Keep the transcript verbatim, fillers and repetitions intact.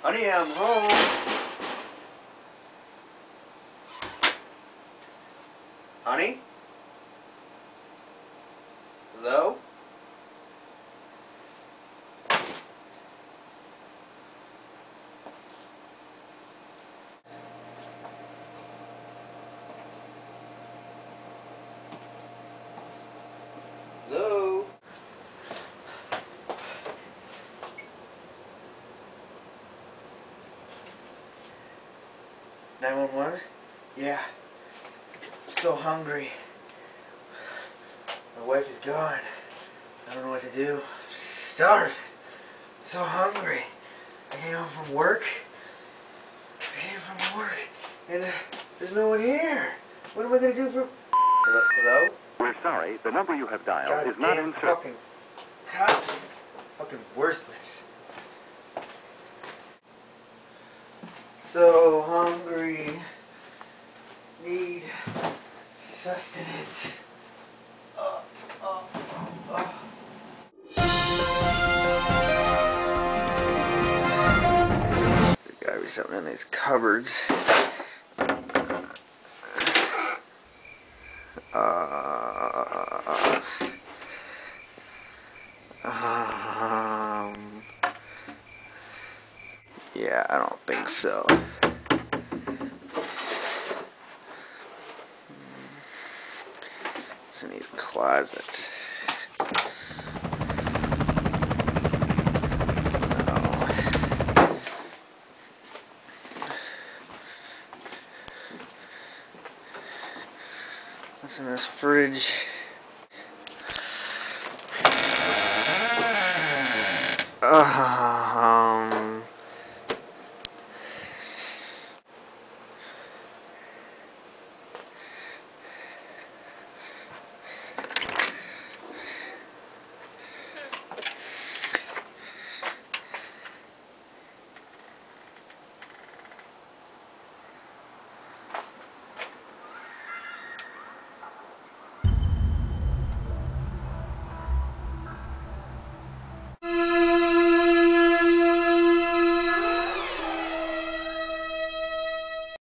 Honey, I'm home. Honey? Hello? Hello? nine one one? Yeah. I'm so hungry. My wife is gone. I don't know what to do. I'm starving. I'm so hungry. I came home from work. I came from work. And uh, there's no one here. What am I going to do for... Hello? Hello? We're sorry, the number you have dialed God is not damn in service. fucking cops. Fucking worthless. So hungry. Need sustenance. Oh, oh, oh. There's gotta be something in these cupboards. Uh, um, yeah, I don't think so. It's in these closets. No. What's in this fridge? Uh,